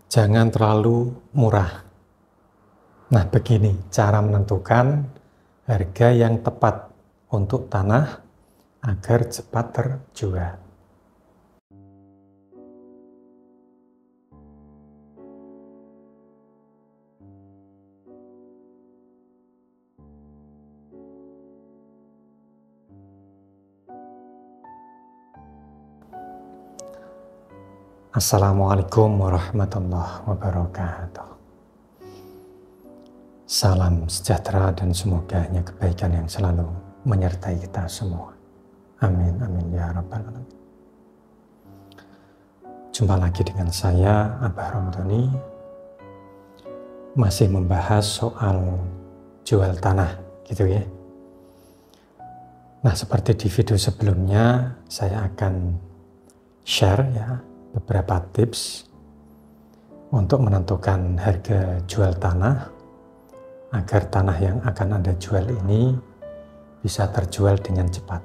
Jangan terlalu murah. Nah, begini cara menentukan harga yang tepat untuk tanah agar cepat terjual. Assalamualaikum warahmatullahi wabarakatuh. Salam sejahtera dan semoga hanya kebaikan yang selalu menyertai kita semua. Amin, amin ya rabbal alamin. Jumpa lagi dengan saya, Abah Romdoni, masih membahas soal jual tanah, gitu ya. Nah, seperti di video sebelumnya, saya akan share ya beberapa tips untuk menentukan harga jual tanah agar tanah yang akan Anda jual ini bisa terjual dengan cepat.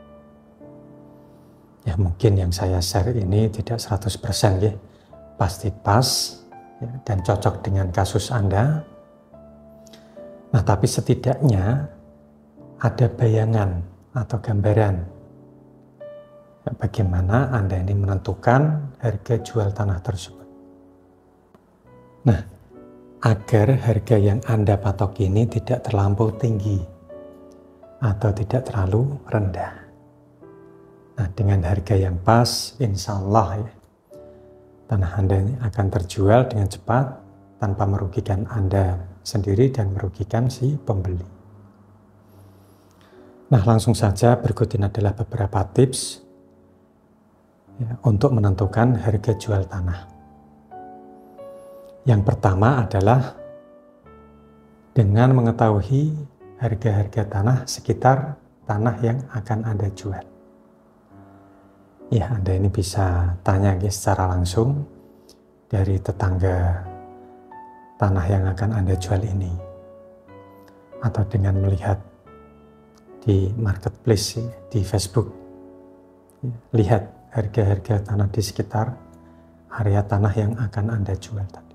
Ya, mungkin yang saya share ini tidak 100% ya, pasti pas ya, dan cocok dengan kasus Anda. Nah, tapi setidaknya ada bayangan atau gambaran bagaimana Anda ini menentukan harga jual tanah tersebut. Nah, agar harga yang Anda patok ini tidak terlampau tinggi atau tidak terlalu rendah. Nah, dengan harga yang pas, insya Allah ya, tanah Anda ini akan terjual dengan cepat tanpa merugikan Anda sendiri dan merugikan si pembeli. Nah, langsung saja berikut ini adalah beberapa tips ya, untuk menentukan harga jual tanah. Yang pertama adalah dengan mengetahui harga-harga tanah sekitar tanah yang akan Anda jual. Ya, Anda ini bisa tanya secara langsung dari tetangga tanah yang akan Anda jual ini, atau dengan melihat di marketplace di Facebook, lihat harga-harga tanah di sekitar area tanah yang akan Anda jual tadi.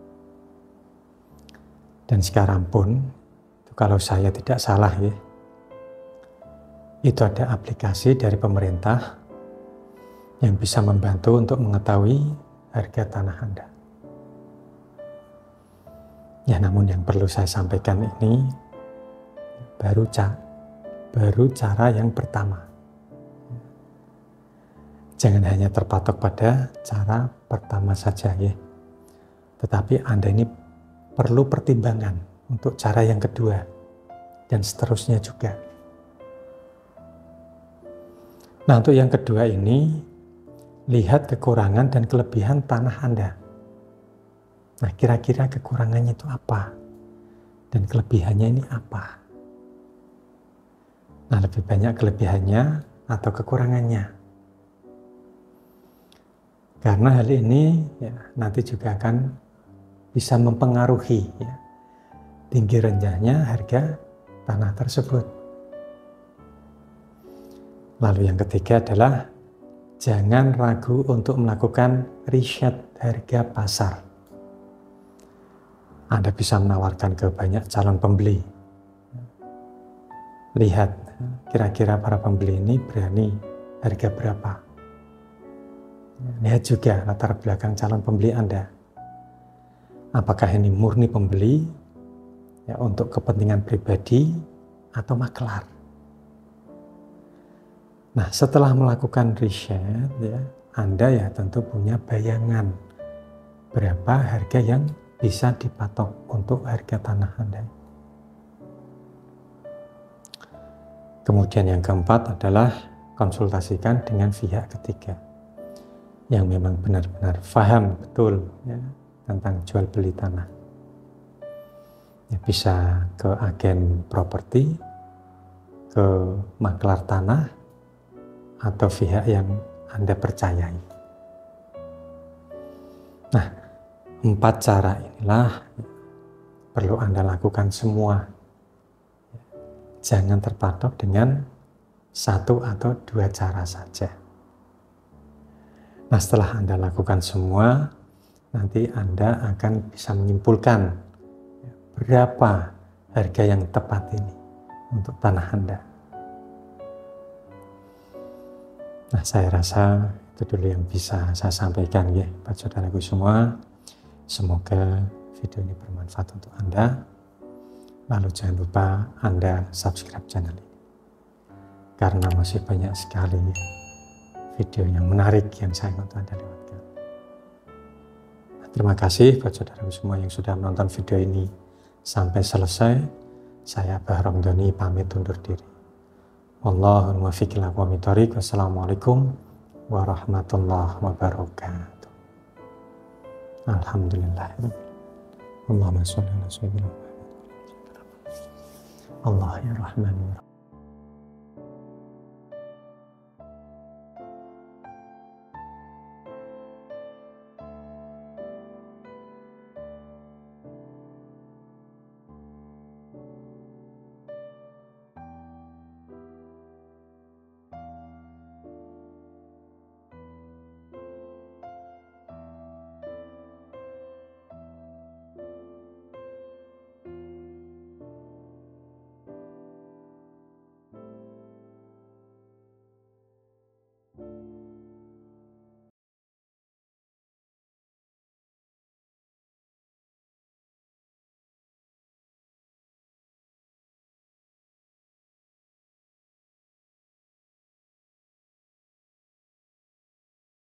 Dan sekarang pun, kalau saya tidak salah ya, itu ada aplikasi dari pemerintah yang bisa membantu untuk mengetahui harga tanah Anda. Ya, namun yang perlu saya sampaikan ini baru cara yang pertama. Jangan hanya terpatok pada cara pertama saja ya. Tetapi Anda ini perlu pertimbangan untuk cara yang kedua dan seterusnya juga. Nah, untuk yang kedua ini, lihat kekurangan dan kelebihan tanah Anda. Nah, kira-kira kekurangannya itu apa? Dan kelebihannya ini apa? Nah, lebih banyak kelebihannya atau kekurangannya. Karena hal ini ya, nanti juga akan bisa mempengaruhi ya, tinggi rendahnya harga tanah tersebut. Lalu yang ketiga adalah jangan ragu untuk melakukan riset harga pasar. Anda bisa menawarkan ke banyak calon pembeli. Lihat kira-kira para pembeli ini berani harga berapa. Lihat juga latar belakang calon pembeli Anda. Apakah ini murni pembeli ya, untuk kepentingan pribadi atau maklar. Nah, setelah melakukan riset ya, Anda ya tentu punya bayangan berapa harga yang bisa dipatok untuk harga tanah Anda. Kemudian yang keempat adalah konsultasikan dengan pihak ketiga yang memang benar-benar paham betul ya, tentang jual beli tanah. Ya, bisa ke agen properti, ke maklar tanah, atau pihak yang Anda percayai. Nah, 4 cara inilah perlu Anda lakukan semua. Jangan terpatok dengan 1 atau 2 cara saja. Nah, setelah Anda lakukan semua, nanti Anda akan bisa menyimpulkan berapa harga yang tepat ini untuk tanah Anda. Nah, saya rasa itu dulu yang bisa saya sampaikan ya buat saudaraku semua. Semoga video ini bermanfaat untuk Anda. Lalu jangan lupa Anda subscribe channel ini, karena masih banyak sekali video yang menarik yang saya ingin Anda lewatkan. Terima kasih buat saudaraku semua yang sudah menonton video ini sampai selesai. Saya Abah Ramdhani pamit undur diri. Wallahul muwaffiq ila aqwamit thoriq. Wassalamualaikum warahmatullahi wabarakatuh. Alhamdulillah. Allahumma sholli ala sayyidina Muhammad. Allah ya Rahman ya Rahim.